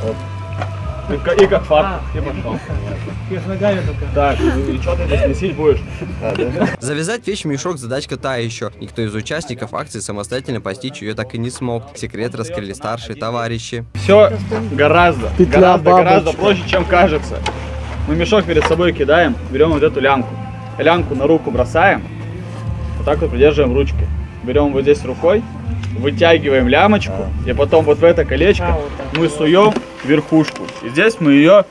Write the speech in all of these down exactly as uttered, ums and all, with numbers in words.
Вот. И, как- и как факт. И пошел. Так, и что ты здесь месить будешь? Завязать вещь в мешок задачка та еще. Никто из участников акции самостоятельно постичь ее так и не смог. Секрет раскрыли старшие товарищи. Все гораздо, Петля гораздо, гораздо бабочка. проще, чем кажется. Мы мешок перед собой кидаем, берем вот эту лямку. Лямку на руку бросаем, вот так вот придерживаем ручкой. Берем вот здесь рукой, вытягиваем лямочку, и потом вот в это колечко мы суем верхушку. И здесь мы ее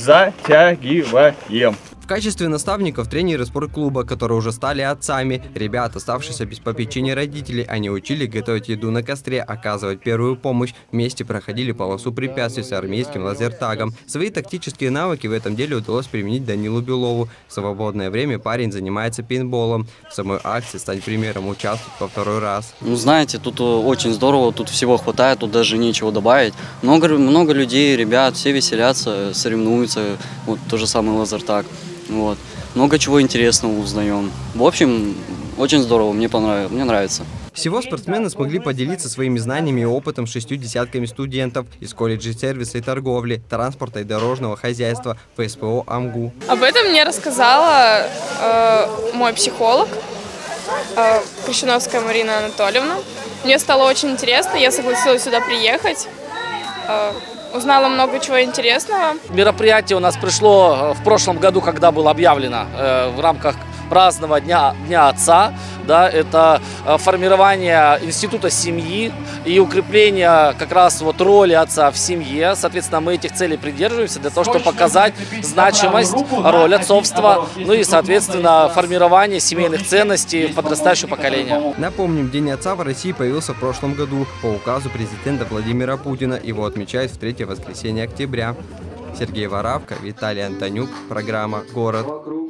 затягиваем. В качестве наставников тренеры спортклуба, которые уже стали отцами. Ребят, оставшиеся без попечения родителей, они учили готовить еду на костре, оказывать первую помощь. Вместе проходили полосу препятствий с армейским лазертагом. Свои тактические навыки в этом деле удалось применить Данилу Белову. В свободное время парень занимается пейнтболом. В самой акции стать примером участвовать во второй раз. Ну, знаете, тут очень здорово, тут всего хватает, тут даже нечего добавить. Много, много людей, ребят, все веселятся, соревнуются. Вот то же самое лазертаг. Вот. Много чего интересного узнаем. В общем, очень здорово, мне понравилось, мне нравится. Всего спортсмены смогли поделиться своими знаниями и опытом с шестью десятками студентов из колледжей сервиса и торговли, транспорта и дорожного хозяйства, ФСПО АМГУ. Об этом мне рассказала э, мой психолог, э, Крещуновская Марина Анатольевна. Мне стало очень интересно, я согласилась сюда приехать. Э, Узнала много чего интересного. Мероприятие у нас пришло в прошлом году, когда было объявлено э, в рамках празднования Дня, Дня Отца. Да, это формирование института семьи и укрепление как раз вот роли отца в семье. Соответственно, мы этих целей придерживаемся для того, чтобы показать значимость, роль отцовства, ну и, соответственно, формирование семейных ценностей в подрастающее поколение. Напомним, День отца в России появился в прошлом году по указу президента Владимира Путина. Его отмечают в третье воскресенье октября. Сергей Воравко, Виталий Антонюк. Программа «Город».